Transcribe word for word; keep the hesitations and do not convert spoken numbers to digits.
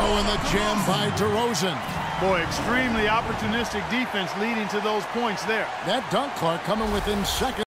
Oh, and the jam by DeRozan. Boy, extremely opportunistic defense leading to those points there. That dunk, Clark, coming within seconds.